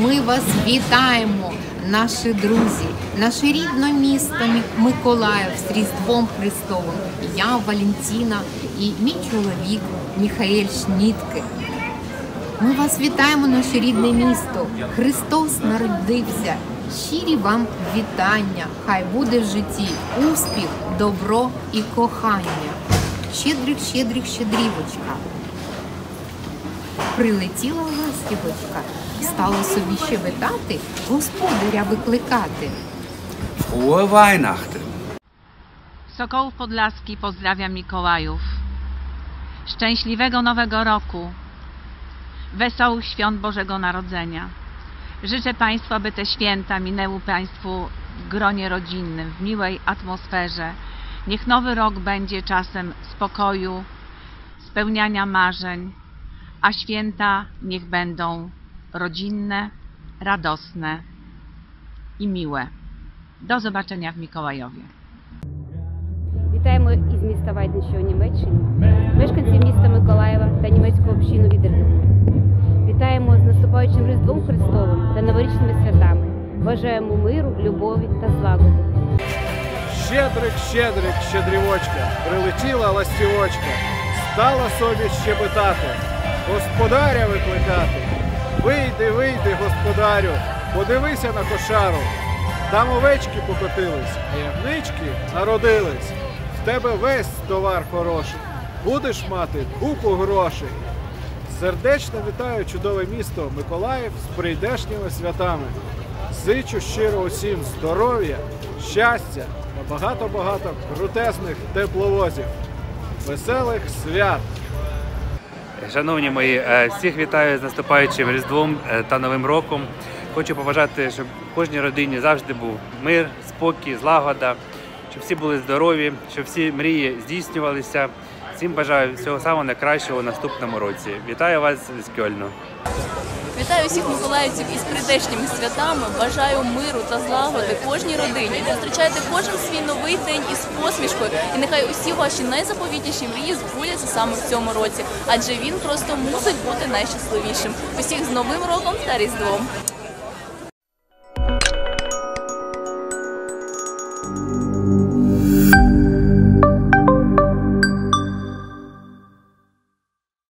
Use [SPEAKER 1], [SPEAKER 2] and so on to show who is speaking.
[SPEAKER 1] Ми вас вітаємо, наші друзі, наше рідне місто Миколаїв з Різдвом Христовим. Я Валентина і мій чоловік Михаель Шнітке. Ми вас вітаємо, наше рідне місто. Христос народився. Щирі вам вітання. Хай буде в житті успіх, добро і кохання. Щедрик, щедрик, щедрівочка. Прилетіла ластівочка, стала собі щебетати, господаря викликати.
[SPEAKER 2] Frohe Weihnachten!
[SPEAKER 3] Sokołów Podlaski pozdrawia Mikołajów. Szczęśliwego Nowego Roku. Wesołych Świąt Bożego Narodzenia. Życzę Państwu, aby te święta minęły Państwu w gronie rodzinnym, w miłej atmosferze. Niech Nowy Rok będzie czasem spokoju, spełniania marzeń, a święta niech będą rodzinne, radosne i miłe. Do zobaczenia w Mikołajowie.
[SPEAKER 4] Вітаємо із міста Вайден, що у Німеччині, мешканців міста Миколаєва та німецьку общину Відерли. Вітаємо з наступаючим Різдвом Христовим та новорічними святами. Бажаємо миру, любові та злагоди.
[SPEAKER 5] Щедрик, щедрик, щедрівочка, прилетіла ластівочка, стала собі щебетати, господаря викликати. Вийди, вийди, господарю, подивися на кошару. Там овечки покотились, а ягнички народились. В тебе весь товар хороший, будеш мати купу грошей. Сердечно вітаю чудове місто Миколаїв з прийдешніми святами. Зичу щиро усім здоров'я, щастя та багато-багато крутезних тепловозів. Веселих свят!
[SPEAKER 6] Шановні мої, всіх вітаю з наступаючим Різдвом та Новим роком. Хочу побажати, щоб в кожній родині завжди був мир, спокій, злагода, щоб всі були здорові, щоб всі мрії здійснювалися. Всім бажаю всього самого найкращого у наступному році. Вітаю вас з Кьольну.
[SPEAKER 7] Вітаю всіх миколаївців із прийдешніми святами, бажаю миру та злагоди кожній родині. Зустрічайте кожен свій новий день із посмішкою, і нехай усі ваші найзаповітніші мрії збудуться саме в цьому році, адже він просто мусить бути найщасливішим. Усіх з Новим роком та Різдвом!